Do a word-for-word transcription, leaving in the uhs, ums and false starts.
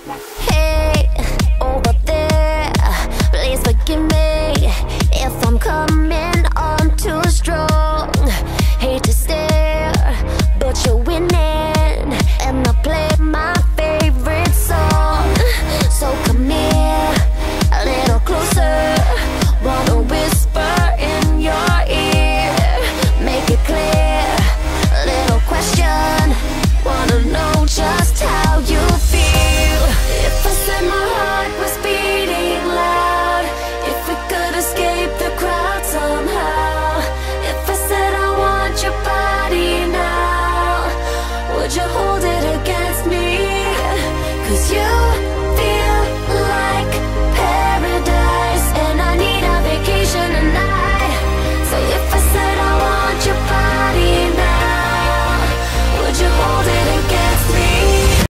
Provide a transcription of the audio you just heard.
Hey, over there, please forgive me if I'm coming on too strong. Hate to stare, but you're winning, and I play my favorite song. So come here, a little closer, wanna whisper in your ear, make it clear, little question, wanna know just how you feel. If I said my heart was beating loud, if we could escape the crowd somehow, if I said I want your body now, would you hold it against me? 'Cause you